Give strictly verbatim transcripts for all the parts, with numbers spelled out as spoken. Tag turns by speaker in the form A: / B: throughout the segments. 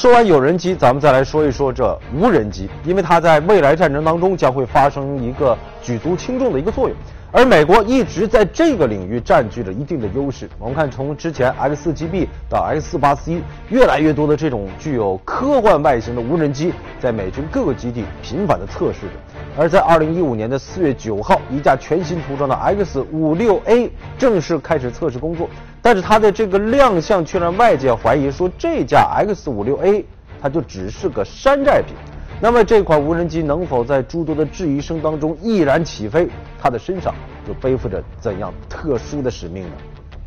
A: 说完有人机，咱们再来说一说这无人机，因为它在未来战争当中将会发生一个举足轻重的一个作用。而美国一直在这个领域占据着一定的优势。我们看，从之前 X 四 G B 到 X 四八 C， 越来越多的这种具有科幻外形的无人机，在美军各个基地频繁的测试着。而在二零一五年的四月九号，一架全新涂装的 X 五六 A 正式开始测试工作。但是它的这个亮相却让外界怀疑说，这架 X 五六 A 它就只是个山寨品。那么这款无人机能否在诸多的质疑声当中毅然起飞？它的身上又背负着怎样特殊的使命呢？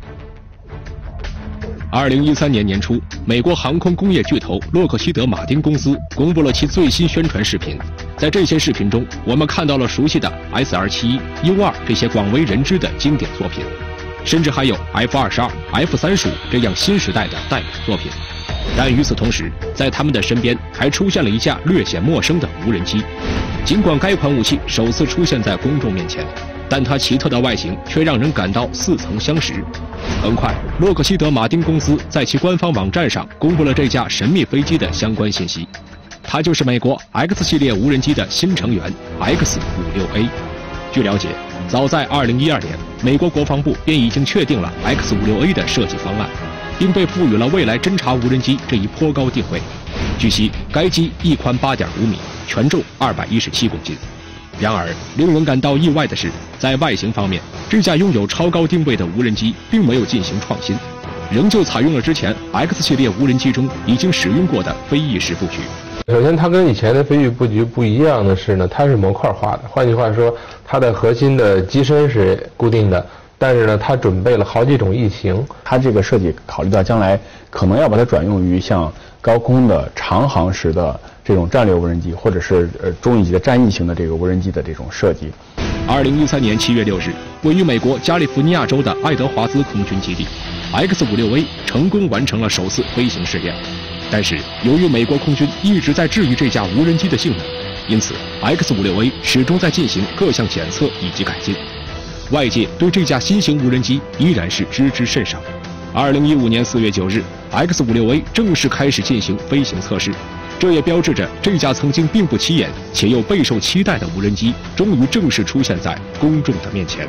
B: 二零一三年年初，美国航空工业巨头洛克希德马丁公司公布了其最新宣传视频。在这些视频中，我们看到了熟悉的 S 二七一、U 二这些广为人知的经典作品，甚至还有 F 二十二、F 三十五这样新时代的代表作品。但与此同时，在他们的身边还出现了一架略显陌生的无人机。尽管该款武器首次出现在公众面前，但它奇特的外形却让人感到似曾相识。很快，洛克希德马丁公司在其官方网站上公布了这架神秘飞机的相关信息，它就是美国 X 系列无人机的新成员 X 五六 A。据了解，早在二零一二年，美国国防部便已经确定了 X 五六 A 的设计方案，并被赋予了未来侦察无人机这一颇高定位。据悉，该机翼宽 八点五米，全重二百一十七公斤。然而，令人感到意外的是，在外形方面，这架拥有超高定位的无人机并没有进行创新，仍旧采用了之前 X 系列无人机中已经使用过的飞翼式布局。
C: 首先，它跟以前的飞翼布局不一样的是呢，它是模块化的。换句话说，它的核心的机身是固定的，但是呢，它准备了好几种翼型。
D: 它这个设计考虑到将来可能要把它转用于像高空的长航时的这种战略无人机，或者是呃中一级的战役型的这个无人机的这种设计。
B: 二零一三年七月六日，位于美国加利福尼亚州的爱德华兹空军基地 ，X 五六 A 成功完成了首次飞行试验。但是，由于美国空军一直在质疑这架无人机的性能，因此 X 五六 A 始终在进行各项检测以及改进。外界对这架新型无人机依然是知之甚少。二零一五年四月九日 ，X 五六 A 正式开始进行飞行测试，这也标志着这架曾经并不起眼且又备受期待的无人机终于正式出现在公众的面前。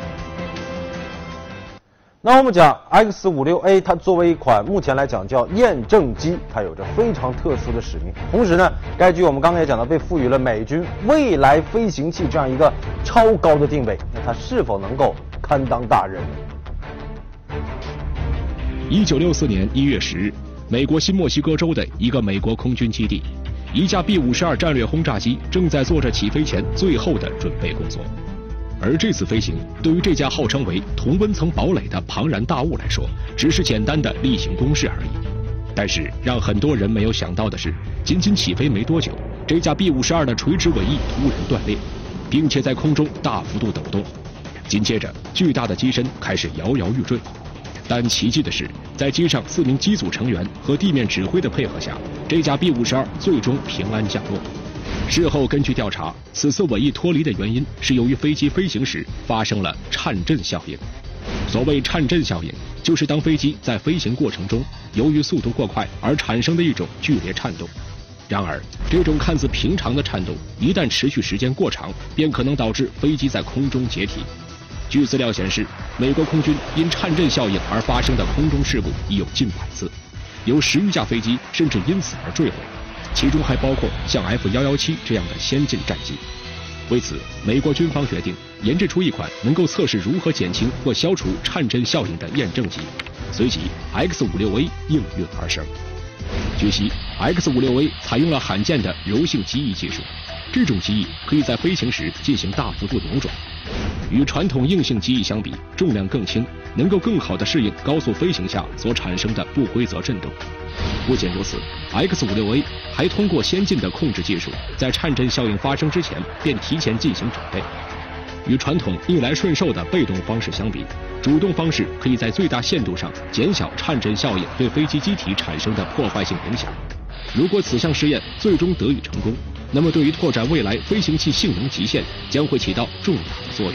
A: 那我们讲 X 五六 A， 它作为一款目前来讲叫验证机，它有着非常特殊的使命。同时呢，该机我们刚才也讲到，被赋予了美军未来飞行器这样一个超高的定位，那它是否能够堪当大任呢？
B: 一九六四年一月十日，美国新墨西哥州的一个美国空军基地，一架 B 五十二战略轰炸机正在做着起飞前最后的准备工作。而这次飞行对于这架号称为同温层堡垒的庞然大物来说，只是简单的例行公事而已。但是让很多人没有想到的是，仅仅起飞没多久，这架 B 五十二的垂直尾翼突然断裂，并且在空中大幅度抖动。紧接着，巨大的机身开始摇摇欲坠。但奇迹的是，在机上四名机组成员和地面指挥的配合下，这架 B 五十二最终平安降落。事后根据调查，此次尾翼脱离的原因是由于飞机飞行时发生了颤震效应。所谓颤震效应，就是当飞机在飞行过程中，由于速度过快而产生的一种剧烈颤动。然而，这种看似平常的颤动，一旦持续时间过长，便可能导致飞机在空中解体。据资料显示，美国空军因颤震效应而发生的空中事故已有近百次，有十余架飞机甚至因此而坠毁。其中还包括像 F 一一七这样的先进战机。为此，美国军方决定研制出一款能够测试如何减轻或消除颤震效应的验证机，随即 X 五六 A 应运而生。据悉 ，X 五六 A 采用了罕见的柔性机翼技术，这种机翼可以在飞行时进行大幅度扭转。与传统硬性机翼相比，重量更轻，能够更好地适应高速飞行下所产生的不规则震动。不仅如此 ，X 五六 A 还通过先进的控制技术，在颤震效应发生之前便提前进行准备。与传统逆来顺受的被动方式相比，主动方式可以在最大限度上减小颤震效应对飞机机体产生的破坏性影响。如果此项试验最终得以成功，那么对于拓展未来飞行器性能极限将会起到重大的作用。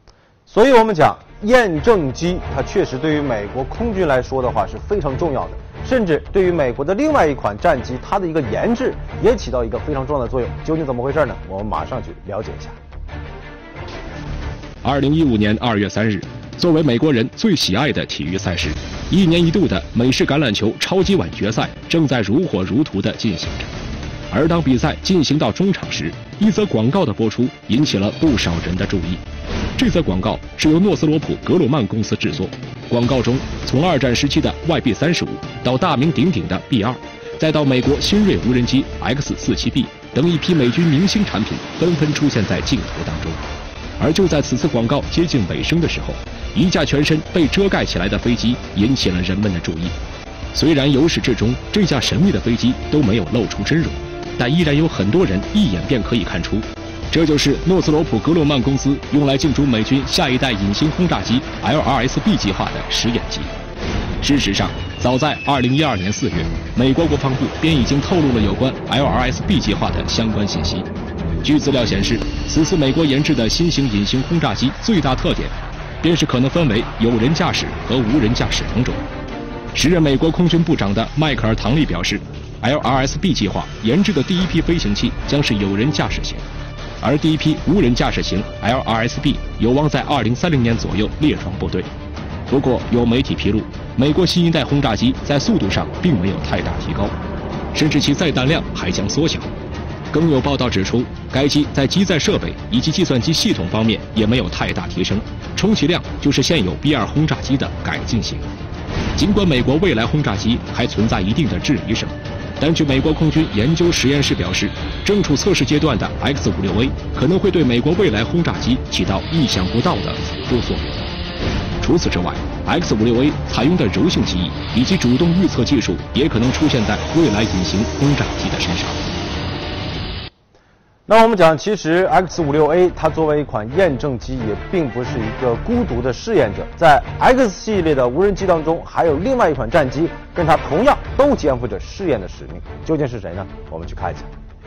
A: 所以我们讲验证机，它确实对于美国空军来说的话是非常重要的。 甚至对于美国的另外一款战机，它的一个研制也起到一个非常重要的作用。究竟怎么回事呢？我们马上去了解一下。
B: 二零一五年二月三日，作为美国人最喜爱的体育赛事，一年一度的美式橄榄球超级碗决赛正在如火如荼地进行着。而当比赛进行到中场时，一则广告的播出引起了不少人的注意。这则广告是由诺斯罗普格鲁曼公司制作，广告中从二战时期的 Y B 三十五到大名鼎鼎的 B 二，再到美国新锐无人机 X 四十七 B 等一批美军明星产品纷纷出现在镜头当中。而就在此次广告接近尾声的时候，一架全身被遮盖起来的飞机引起了人们的注意。虽然由始至终这架神秘的飞机都没有露出真容，但依然有很多人一眼便可以看出，这就是诺斯罗普格鲁曼公司用来进驻美军下一代隐形轰炸机 L R S B 计划的实验机。事实上，早在二零一二年四月，美国国防部便已经透露了有关 L R S B 计划的相关信息。据资料显示，此次美国研制的新型隐形轰炸机最大特点，便是可能分为有人驾驶和无人驾驶两种。时任美国空军部长的迈克尔·唐利表示， L R S B 计划研制的第一批飞行器将是有人驾驶型，而第一批无人驾驶型 L R S B 有望在二零三零年左右列装部队。不过，有媒体披露，美国新一代轰炸机在速度上并没有太大提高，甚至其载弹量还将缩小。更有报道指出，该机在机载设备以及计算机系统方面也没有太大提升，充其量就是现有 B 二轰炸机的改进型。尽管美国未来轰炸机还存在一定的质疑声，但据美国空军研究实验室表示，正处测试阶段的 X 五十六 A 可能会对美国未来轰炸机起到意想不到的辅助作用。除此之外， X 五十六 A 采用的柔性机翼以及主动预测技术也可能出现在未来隐形轰炸机的身上。
A: 那我们讲，其实 X 五十六 A 它作为一款验证机，也并不是一个孤独的试验者。在 X 系列的无人机当中，还有另外一款战机，跟它同样都肩负着试验的使命。究竟是谁呢？我们去看一下。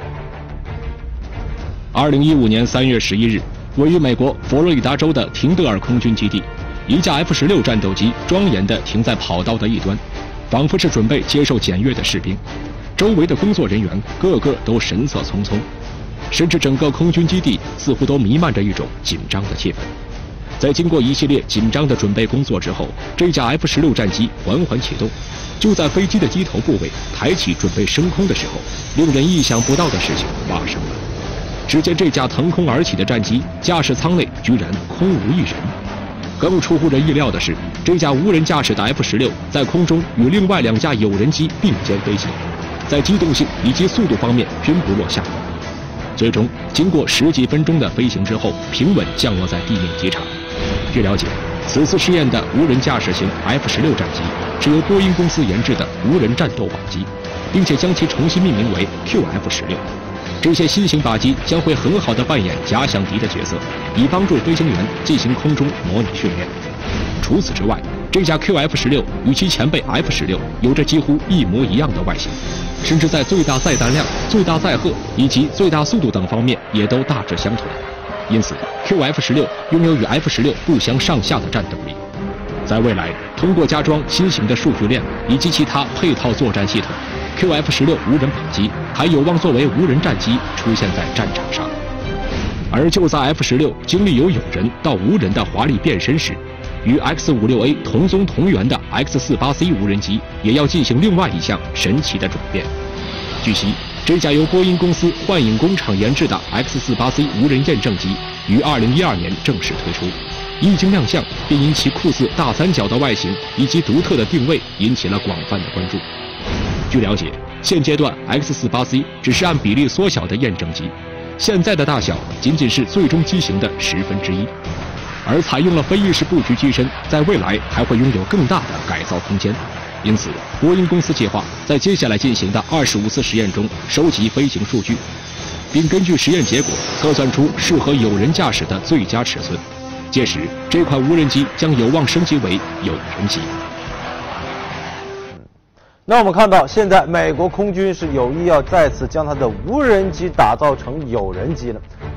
B: 二零一五年三月十一日，位于美国佛罗里达州的廷德尔空军基地，一架 F 十六战斗机庄严地停在跑道的一端，仿佛是准备接受检阅的士兵。周围的工作人员个个都神色匆匆。甚至整个空军基地似乎都弥漫着一种紧张的气氛。在经过一系列紧张的准备工作之后，这架 F 十六战机缓缓启动。就在飞机的机头部位抬起准备升空的时候，令人意想不到的事情发生了。只见这架腾空而起的战机驾驶舱内居然空无一人。更出乎人意料的是，这架无人驾驶的 F 十六在空中与另外两架有人机并肩飞行，在机动性以及速度方面均不落下风。最终，经过十几分钟的飞行之后，平稳降落在地面机场。据了解，此次试验的无人驾驶型 F 十六战机是由波音公司研制的无人战斗靶机，并且将其重新命名为 Q F 十六。这些新型靶机将会很好地扮演假想敌的角色，以帮助飞行员进行空中模拟训练。除此之外，这架 Q F 十六与其前辈 F 十六有着几乎一模一样的外形，甚至在最大载弹量、最大载荷以及最大速度等方面也都大致相同。因此 Q F 十六拥有与 F 十六不相上下的战斗力。在未来，通过加装新型的数据链以及其他配套作战系统， Q F 十六无人靶机还有望作为无人战机出现在战场上。而就在 F 十六经历由有人到无人的华丽变身时，与 X 五十六 A 同宗同源的 X 四十八 C 无人机也要进行另外一项神奇的转变。据悉，这架由波音公司幻影工厂研制的 X 四十八 C 无人验证机于二零一二年正式推出，一经亮相便因其酷似大三角的外形以及独特的定位引起了广泛的关注。据了解，现阶段 X 四十八 C 只是按比例缩小的验证机，现在的大小仅仅是最终机型的十分之一。而采用了飞翼式布局机身，在未来还会拥有更大的改造空间。因此，波音公司计划在接下来进行的二十五次实验中收集飞行数据，并根据实验结果测算出适合有人驾驶的最佳尺寸。届时，这款无人机将有望升级为有人机。
A: 那我们看到，现在美国空军是有意要再次将它的无人机打造成有人机了。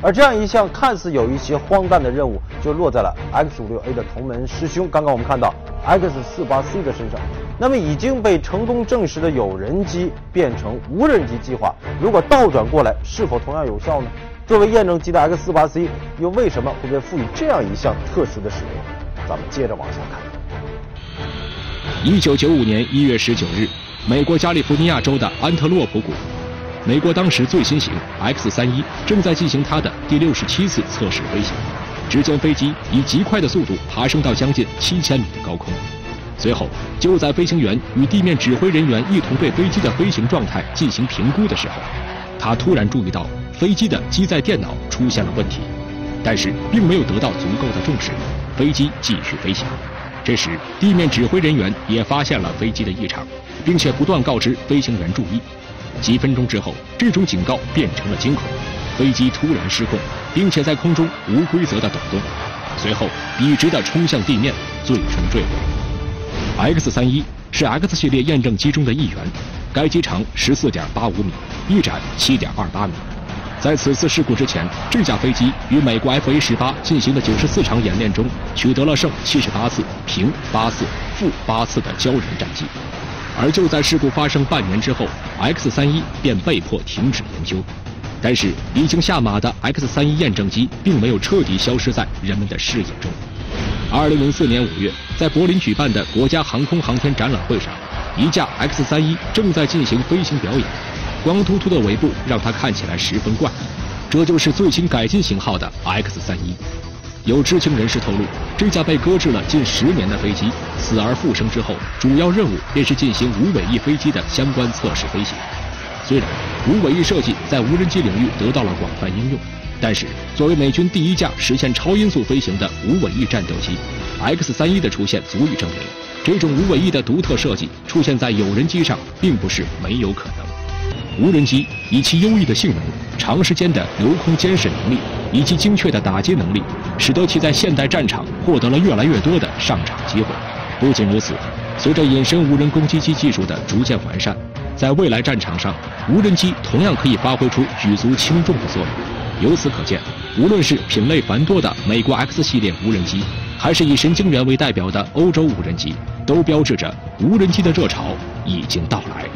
A: 而这样一项看似有一些荒诞的任务，就落在了 X 五十六 A 的同门师兄，刚刚我们看到 X 四十八 C 的身上。那么已经被成功证实的有人机变成无人机计划，如果倒转过来，是否同样有效呢？作为验证机的 X 四十八 C 又为什么会被赋予这样一项特殊的使命？咱们接着往下看。
B: 一九九五年一月十九日，美国加利福尼亚州的安特洛普谷，美国当时最新型 X 三十一正在进行它的第六十七次测试飞行。只见飞机以极快的速度爬升到将近七千米的高空。随后，就在飞行员与地面指挥人员一同对飞机的飞行状态进行评估的时候，他突然注意到飞机的机载电脑出现了问题，但是并没有得到足够的重视，飞机继续飞行。这时，地面指挥人员也发现了飞机的异常，并且不断告知飞行员注意。几分钟之后，这种警告变成了惊恐，飞机突然失控，并且在空中无规则的抖动，随后笔直地冲向地面，最终坠毁。X 三十一是 X 系列验证机中的一员，该机长 十四点八五米，翼展 七点二八米。在此次事故之前，这架飞机与美国 F A 十八进行的九十四场演练中，取得了胜七十八次、平八次、负八次的骄人战绩。而就在事故发生半年之后 ，X 三十一便被迫停止研究。但是已经下马的 X 三十一验证机并没有彻底消失在人们的视野中。二零零四年五月，在柏林举办的国家航空航天展览会上，一架 X 三十一正在进行飞行表演，光秃秃的尾部让它看起来十分怪异。这就是最新改进型号的 X 三十一。有知情人士透露，这架被搁置了近十年的飞机死而复生之后，主要任务便是进行无尾翼飞机的相关测试飞行。虽然无尾翼设计在无人机领域得到了广泛应用，但是作为美军第一架实现超音速飞行的无尾翼战斗机 ，X 三十一的出现足以证明，这种无尾翼的独特设计出现在有人机上并不是没有可能。无人机以其优异的性能、长时间的留空监视能力以及精确的打击能力，使得其在现代战场获得了越来越多的上场机会。不仅如此，随着隐身无人攻击机技术的逐渐完善，在未来战场上，无人机同样可以发挥出举足轻重的作用。由此可见，无论是品类繁多的美国 X 系列无人机，还是以神经元为代表的欧洲无人机，都标志着无人机的热潮已经到来。